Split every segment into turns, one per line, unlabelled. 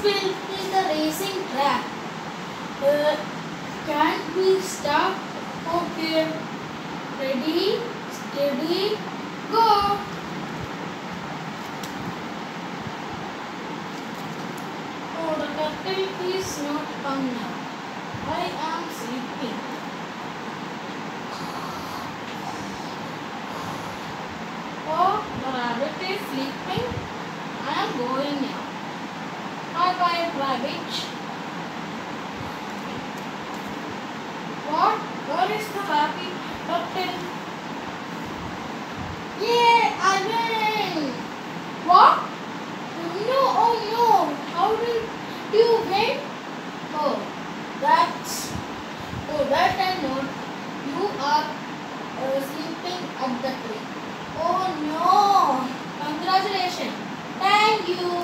will be the racing track. Can we start? Okay. Ready, steady, go. Oh, the turtle is not come now. I am sleeping. Oh, the rabbit is sleeping. I am going now. Bye bye, rabbit. What? Where is the rabbit? Turtle. Yeah, I win. What? No, oh no. How did you win? Oh, that I know. You are sleeping at the tree. Oh no. Congratulations. Thank you.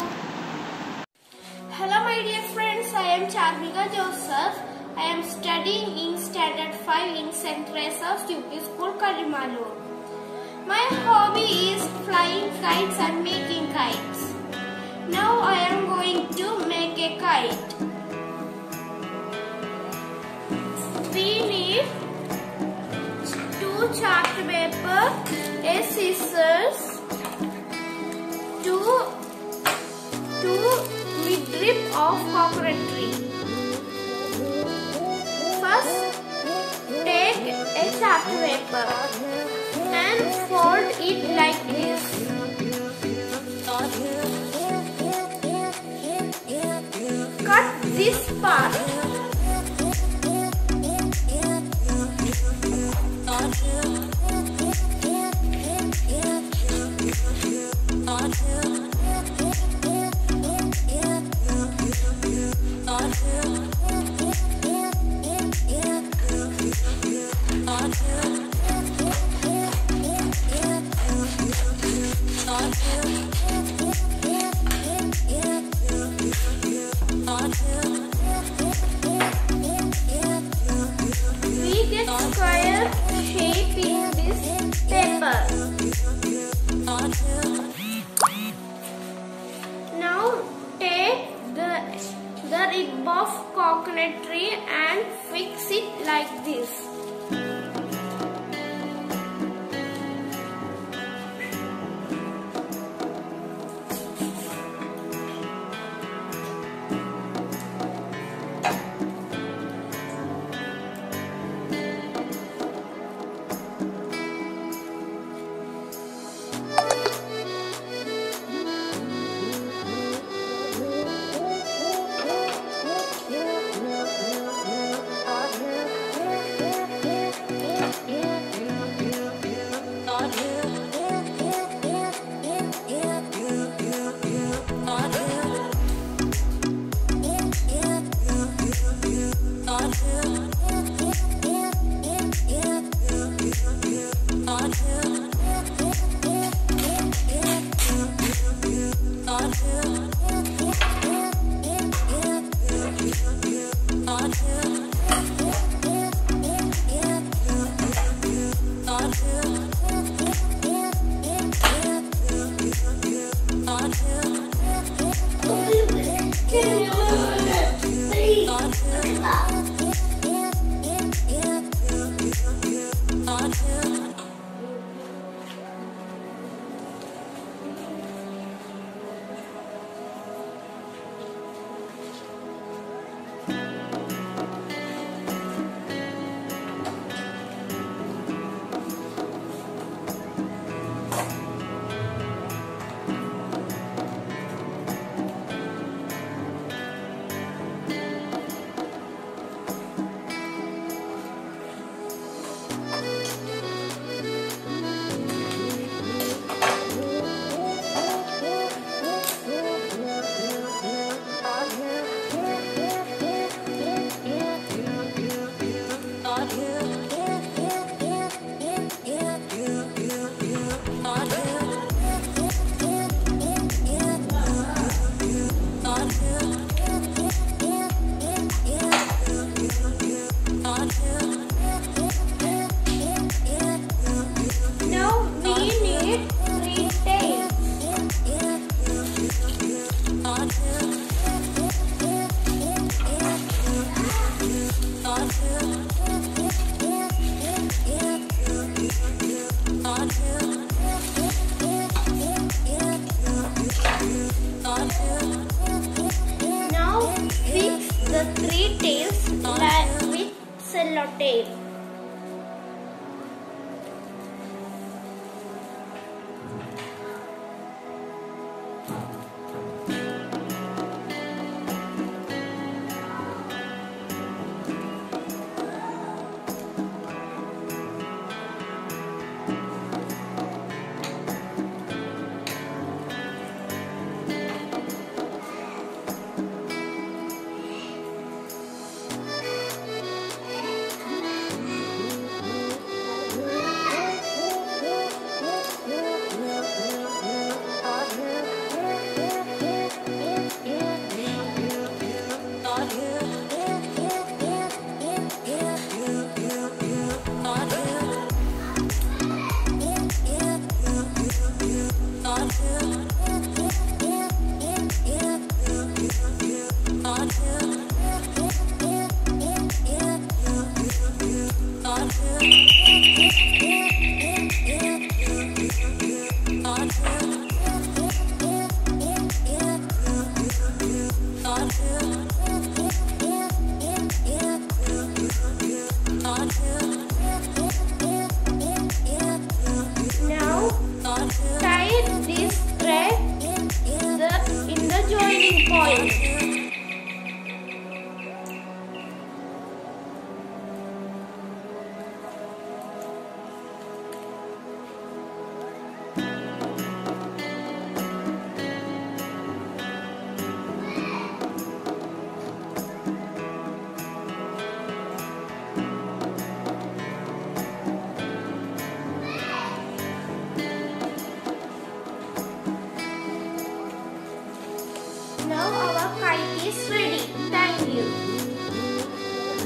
Hello my dear friends, I am Charmika Joseph. I am studying in Standard 5 in St. Teresa's UP School, Karimalur. My hobby is flying kites and making kites. Now I am going to make a kite. We need 2 chart paper, a scissors, 2 midrib of coconut tree. First, take a chart paper and fold it like this. Cut this part. We get square shape in this paper. Now take the rib of coconut tree and fix it like this. swallowtail. Now tie this thread in the joining point.